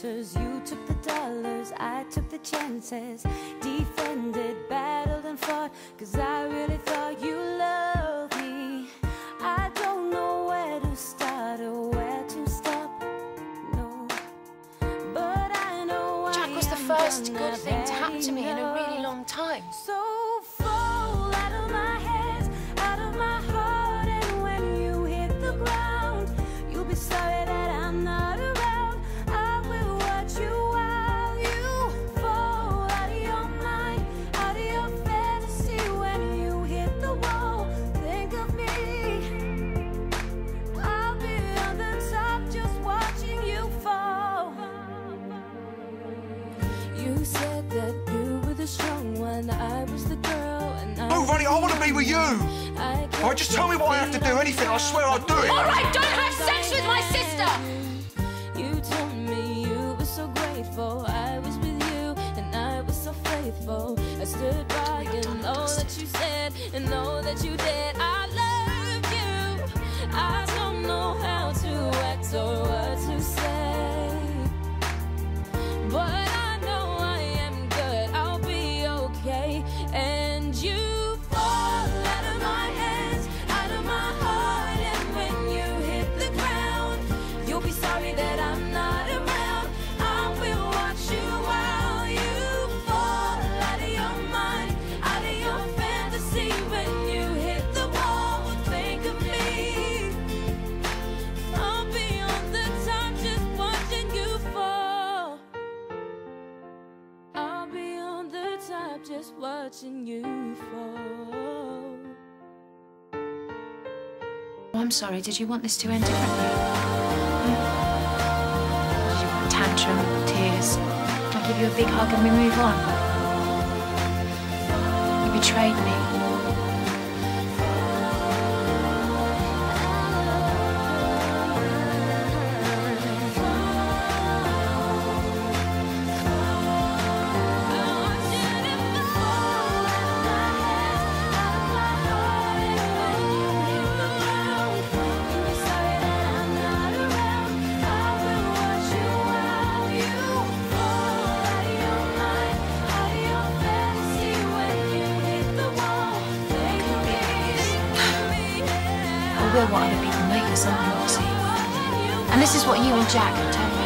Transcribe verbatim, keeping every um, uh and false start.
pictures, you took the dollars, I took the chances. Defended, battled and fought, cause I really thought you loved me. I don't know where to start or where to stop, no. But I know Jack was the first good thing to happen to me in a really long time. So fall out of my hands, out of my heart, and when you hit the ground, you'll be sorry that I'm not around. I will watch you while you fall out of your mind, out of your fantasy. When you hit the wall, think of me. I'll be on the top just watching you fall. You said that you were the strong one, I was the girl, and I... Oh, Ronnie, I want to be with you! I All right, just tell me what I have to do, anything, I swear I'll do it! All right, don't have sex with my sister! You told me you were so grateful, I was with you, and I was so faithful. I stood by and all that you said, and all that you did. I loved you. I don't know how to act or what to say, but I know I am good, I'll be okay. And you fall out of my hands, out of my heart, and when you hit the ground, you'll be sorry that I'm not around. I will watch you while you fall out of your mind, out of your fantasy. When you hit the wall, think of me. I'll be on the top just watching you fall. I'll be on the top just watching you fall. Oh, I'm sorry, did you want this to end differently? Hmm? Did you want a tantrum, tears? I'll give you a big hug and we move on. You betrayed me. We're what other people make us, aren't we, Roxy? And this is what you and Jack have turned me